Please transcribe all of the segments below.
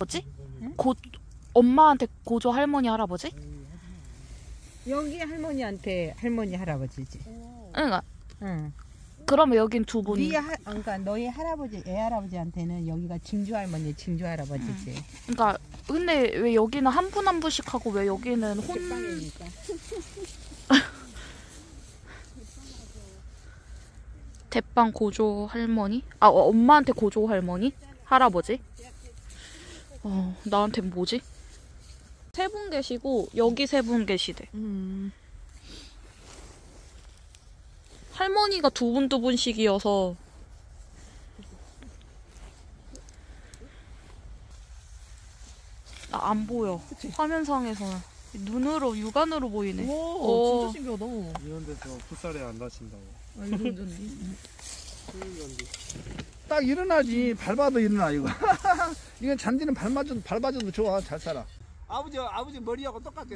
할아버지? 응? 엄마한테 고조 할머니 할아버지? 여기 할머니한테 할머니 할아버지지. 그러니까 응. 그러면 여긴 두 분이. 그러니까 너희 할아버지, 애 할아버지한테는 여기가 증조 할머니, 증조 할아버지지. 그러니까 근데 왜 여기는 한 분 한 분씩 하고 왜 여기는 빵이니까. 대빵 고조 할머니? 아 엄마한테 고조 할머니? 할아버지? 나한테 뭐지? 세 분 계시고 여기 세 분 계시대. 할머니가 두 분씩이어서 안 보여. 화면상에서는 눈으로 육안으로 보이네. 오, 진짜 신기하다. 이런 데서 풋살에 안 다친다고. 아, 이거 운전이. 딱 일어나지. 밟아도 일어나 이거. 이건 잔디는 밟아줘도 좋아. 잘 살아. 아버지 머리하고 똑같아.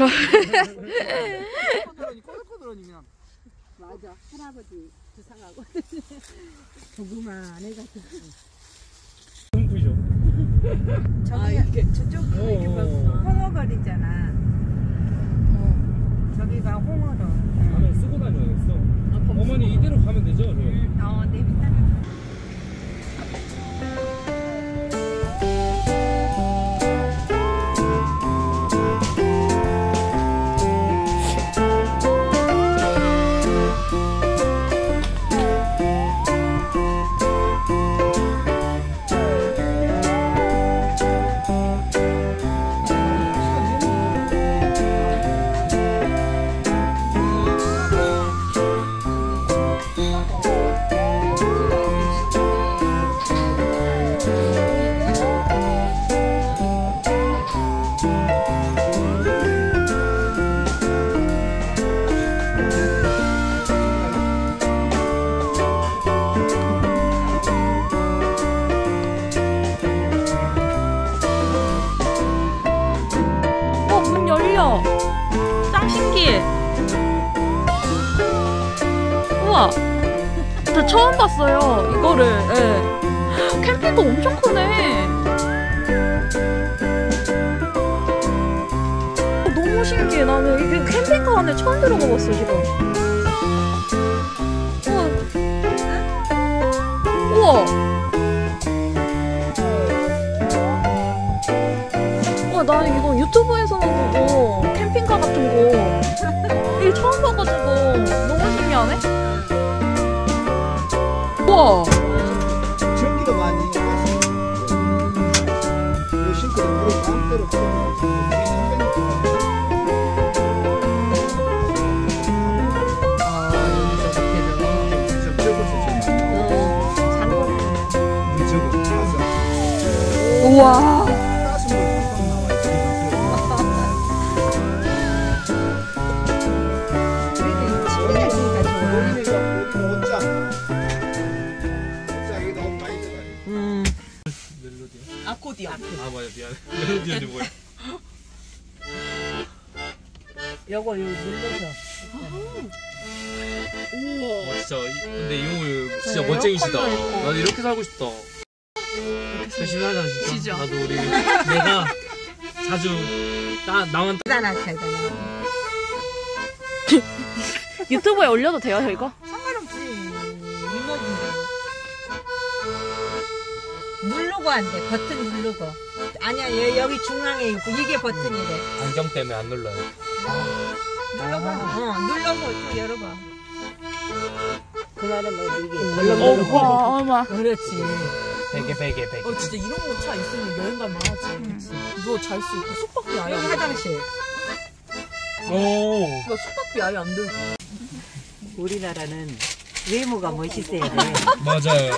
꼬들꼬들하니 그냥. 맞아. 할아버지 두상하고 조그만해가지고. 홍구죠. 저기 저쪽이 홍어거리잖아. 저기가 홍어로. 가면 쓰고 다녀야겠어. 어머니 이대로 가면 되죠? 내비타는. 문 열려. 짱 신기해. 우와. 저 처음 봤어요. 이거를. 예. 캠핑도 엄청 크네. 너무 신기해. 나는 이게 캠핑카 안에 처음 들어가 봤어 지금. 우와. 나는 이거 유튜브에서만 보고 캠핑카 같은 거 이게 처음 봐가지고 너무 신기하네? 우와! 전기도 많이 이 싱크대 물을 마음대로 우와! 아코디언. 아 맞아 미안해. 멜로디언이 뭐야? 요거 눌러서. 우와. 진짜 근데 이거 진짜 멋쟁이시다. 나도 이렇게 살고 싶다. 열심히 하자 진짜. 진짜. 나도 우리 내가 자주 나만 대단하 대단하. 유튜브에 올려도 돼요 이거? 상관없지. 이모인데. 누르고 안 돼. 버튼 누르고. 아니야 여기 중앙에 있고 이게 버튼이래. 안경 때문에 안 눌러요. 눌러봐. 눌러서 좀 열어봐. 그 말은 뭐 이게 와 얼마. 그렇지. 베개. 진짜 이런 거 차 있으면 여행 갈만 하지. 이거 잘 수 있고 숙박비 아예 여기 안 들고. 화장실. 오. 이거 숙박비 아예 안 들고. 우리나라는 외모가 멋있어야 돼. 맞아요.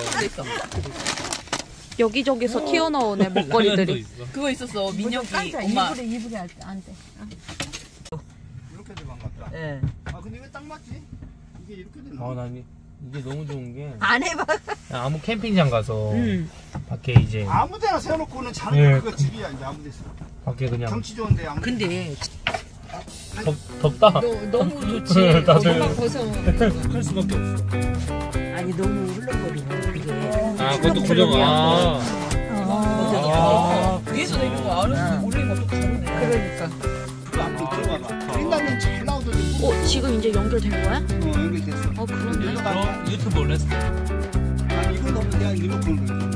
여기저기서 튀어나오네 먹거리들이. 그거 있었어. 민혁이 엄마. 이불에 안 돼. 이렇게 되면 안 맞다. 예. 아 근데 왜 딱 맞지? 이게 이렇게 되나? 난 이게 너무 좋은 게 안 해봐. 아무 캠핑장 가서 밖에 이제 아무데나 세워놓고는 자는 예. 그거 집이야 이제 아무데서. 밖에 그냥 경치 좋은데 아무. 근데 덥다. 너무 좋지. 다들 엄마 벗어. 할 수밖에 없어. 아니 너무 흘렁거리고 이게. 아 그것도 고정. 아 위에서 내린 거 아래에서 올린 것도 다르네. 그러니까. 앞으로 들어가봐. 횡단면 잘 나오더니. 지금 이제 연결된 거야? 연결됐어. 그렇네. 그럼 유튜브 올렸어. 아니 이건 너무 내가 리모컨을 돌려.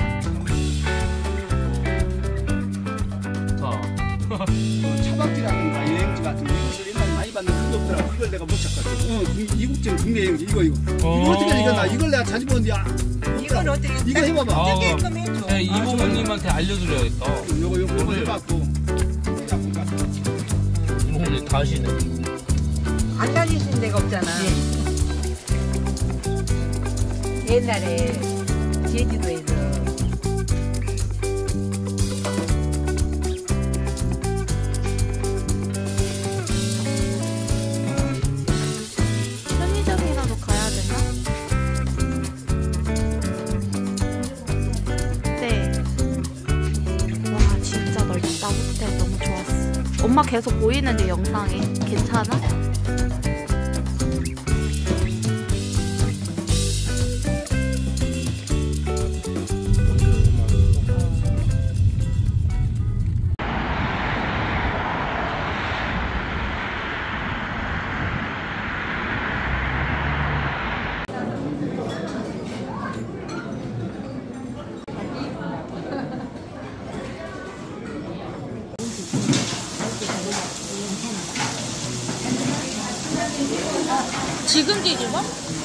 차박지라든가 여행지 같은 거 이것을 옛날에 많이 받는 그게 없더라고. 이걸 내가 못 찾거든. 이국적 국내 여행지 이거 이거 어떻게 이거 나 이걸 내가 자주 보는데 이건 어떻게 이거 해봐봐. 뜨게끔 해줘. 네, 이모님한테 알려드려야겠다. 요거 해봤고 이모님 다 하시네. 안 다니신 데가 없잖아. 옛날에 제주도에서 편의점이라도 가야 되나? 네. 와 진짜 넓다 호텔 너무 좋았어. 엄마 계속 보이는데 영상에 괜찮아? 지금 뒤집어?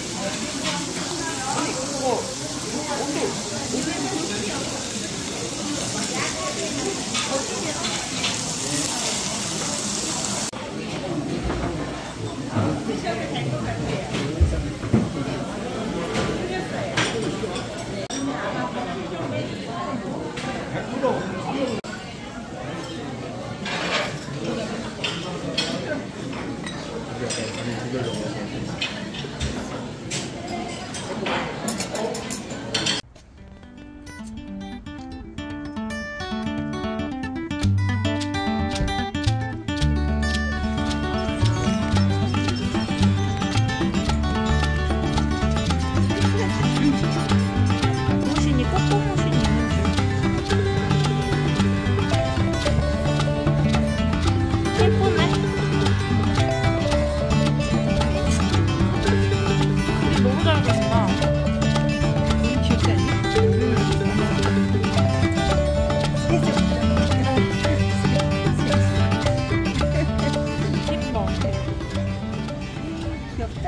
무신이 꼬꼬 무신이 예쁘네. 그림 너무 잘 그린다. 예뻐. 귀엽다.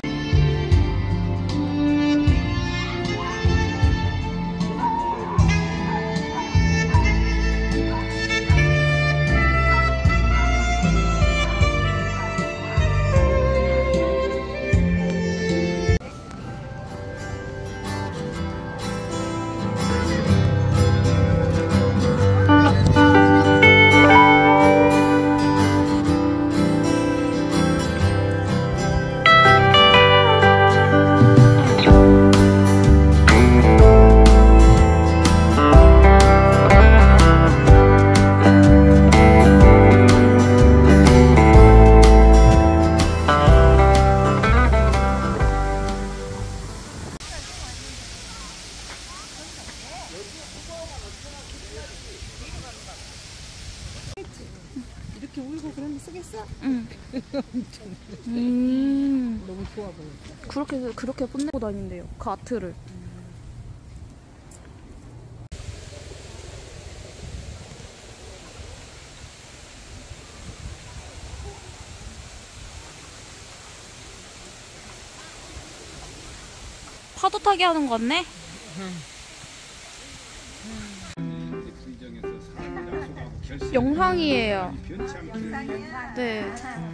이렇게 울고 그런 데 쓰겠어? 응. 너무 좋아 보인다. 그렇게 뽐내고 다닌대요. 그 아트를. 파도 타기 하는 거 같네? 영상이에요. 네.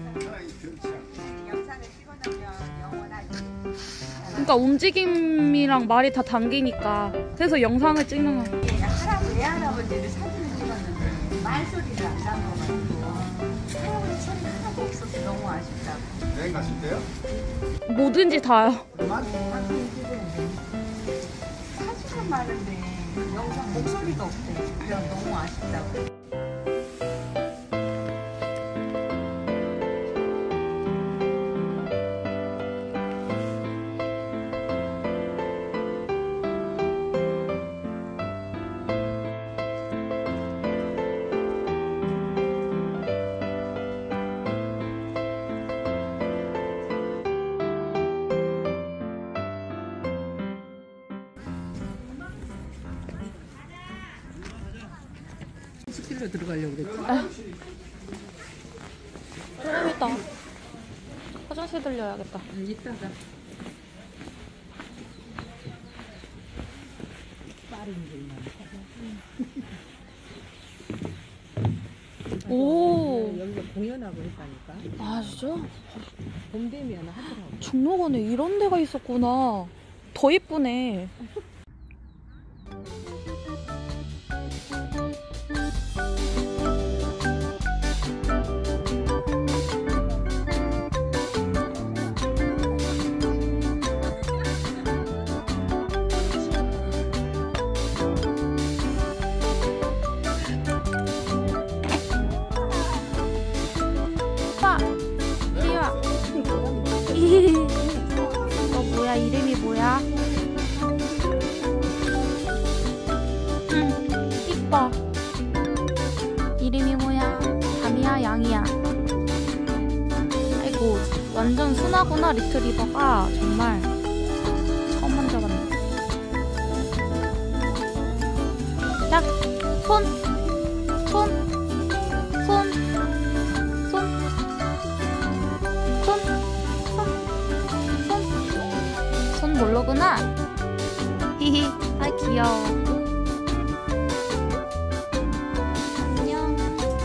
영상을 찍어놓으면 영원하지. 그러니까 움직임이랑 말이 다 당기니까. 그래서 영상을 찍는 거. 외할아버지를 사진을 찍었는데 말소리를 안 담아가지고 할아버지 소리 하나도 없어서 너무 아쉽다고. 여행 가실 때요? 뭐든지 다요. 사진은 많은데 영상 목소리가 없대. 그래서 너무 아쉽다고. 화장실로 들어가려고 그랬지. 조금 있다. 화장실 들려야겠다. 이따가. 오. 여기서 공연하고 했다니까. 아 진짜? 봄 되면 하더라고. 중록원에 이런 데가 있었구나. 더 이쁘네. 오빠, 이리 와. 너 뭐야? 이름이 뭐야? 응, 이뻐. 이름이 뭐야? 밤이야, 양이야? 아이고, 완전 순하구나, 리트리버가. 정말 처음 만져봤네. 자, 손, 손, 손, 손, 손, 손, 손, 손 모르구나. 히히, 아 귀여워. 안녕.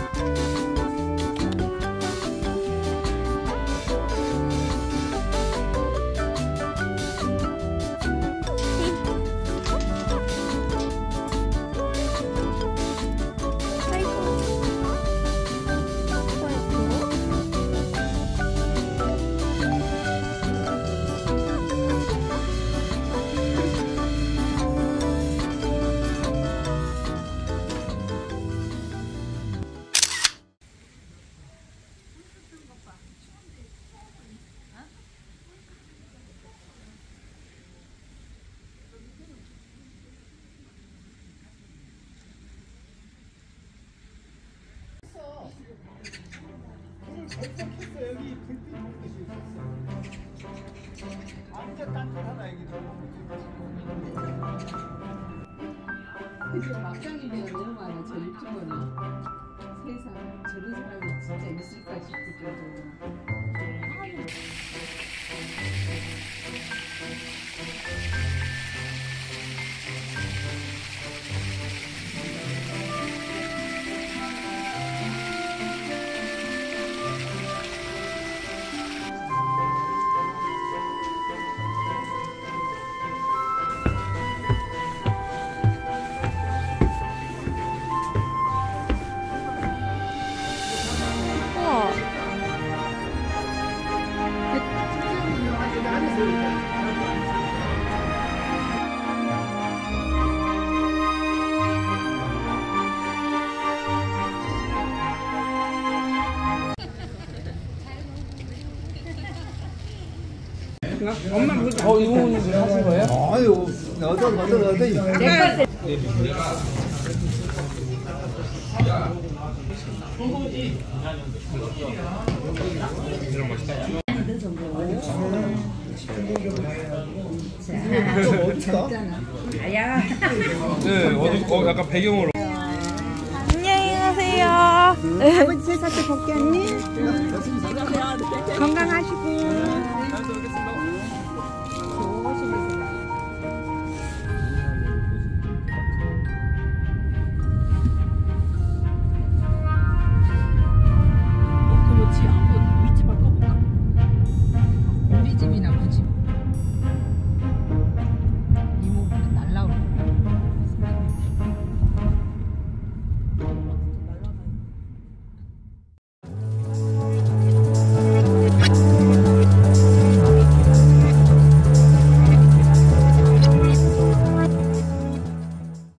여기 불빛 빛이 있었어. 완전 따뜻하다 여기도. 그래서 막장이면 너무 많아. 저 유튜버는 세상 저런 사람이 진짜 있을까 싶을 정도로. 우와. 이모님 하신 거예요? 아유, 어떤. 네, 어둡고 약간 배경으로. 안녕히 가세요. 아버지 세상에 복귀 언니 건강하시고